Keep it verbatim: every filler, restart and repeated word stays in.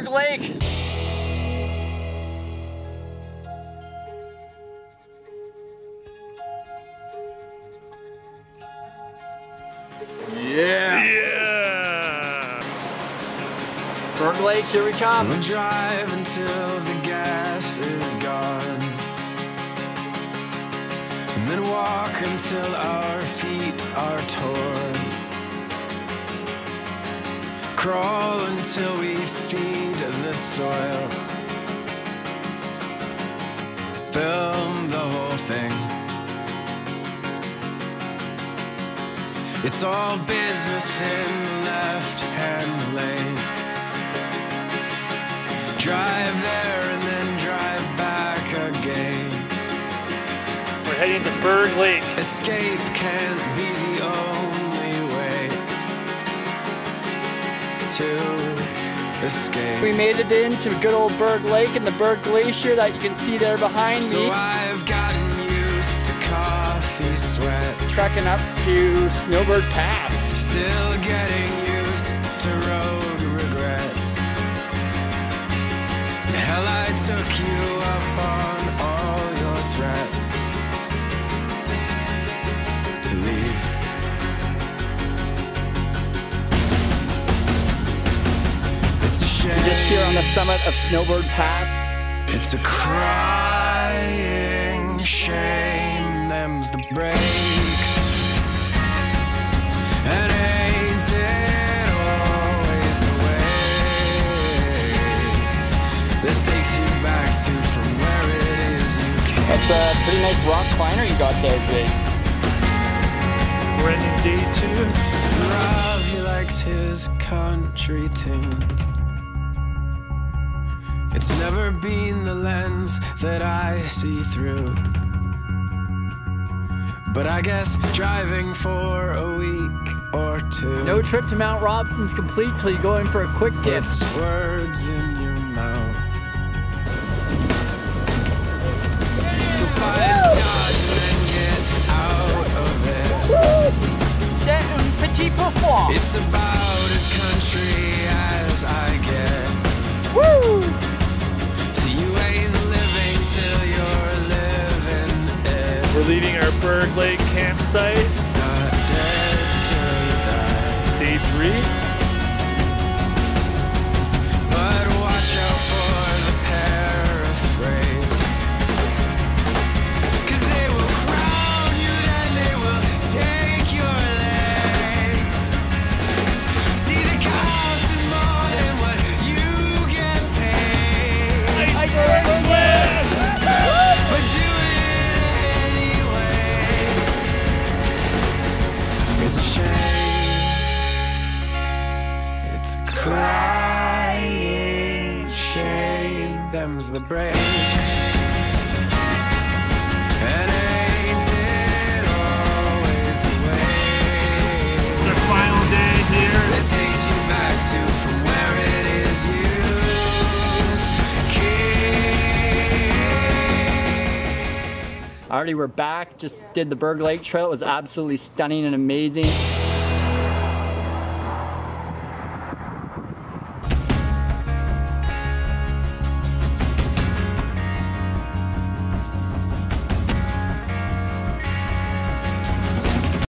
Berg Lake. Yeah. Yeah. Berg Lake, here we come. We'll drive until the gas is gone, and then walk until our feet are torn. Crawl until we feed the soil. Film the whole thing. It's all business in the left-hand lane. Drive there and then drive back again. We're heading to Berg Lake. Escape can't be the only way to escape. We made it into good old Berg Lake and the Berg Glacier that you can see there behind So me. I've gotten used to coffee sweat. Trekking up to Snowbird Pass. Still getting used to road regrets. Hell, I took you up on all your threats to leave. It's a shame. We're just here on the summit of Snowbird Pass. It's a crying shame, them's the breaks. And ain't it always the way that takes you back to from where it is you came. That's a pretty nice rock climber you got there, Jake. We're ending day two. Rob, he likes his country tuned. It's never been the lens that I see through. But I guess driving for a week or two. No trip to Mount Robson's complete till you go in for a quick dip. It's words in your mouth. So find Dodge and then get out of it. C'est un petit peu froid. It's about as country as I get. Woo! So you ain't living till you're living it. We're leaving our Berg Lake campsite. Not dead till you die. Day three. But watch out for the paraphrase. Cause they will crown you, then they will take your legs. See, the cost is more than what you get paid. I get it. But do it anyway. It's a shame. It's a crying shame. Them's the breaks. And ain't it always the way It's our final day here. that takes you back to from where it is you came. Alrighty, we're back. Just did the Berg Lake Trail. It was absolutely stunning and amazing.